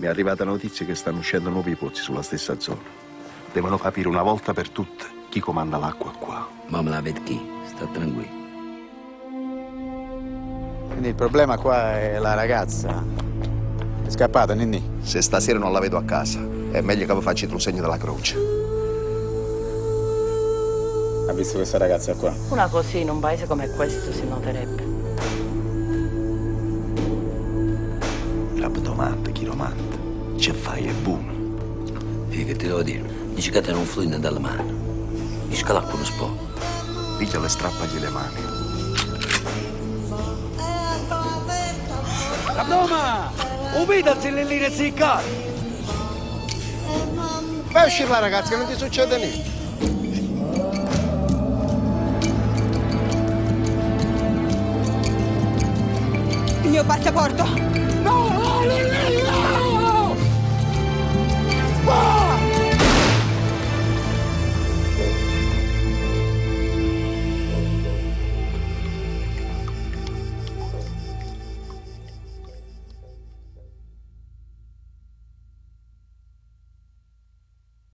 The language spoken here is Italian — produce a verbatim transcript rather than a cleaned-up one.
Mi è arrivata notizia che stanno uscendo nuovi pozzi sulla stessa zona. Devono capire una volta per tutte chi comanda l'acqua qua. Ma me la vedi chi? Sta tranquillo. Quindi il problema qua è la ragazza. È scappata, Ninni? Se stasera non la vedo a casa, è meglio che vi facciate un segno della croce. Ha visto questa ragazza qua? Una così in un paese come questo si noterebbe. Rabdomante, chiromante. Ce fai è buono. E che ti devo dire? Dici che te non fluisce dalla mano. Dici che l'acqua non si può. Pigliale e strappagli le mani. Rabdoma! Ubita zillellina zicca! Fai uscire la ragazza che non ti succede niente. Il mio passaporto! No!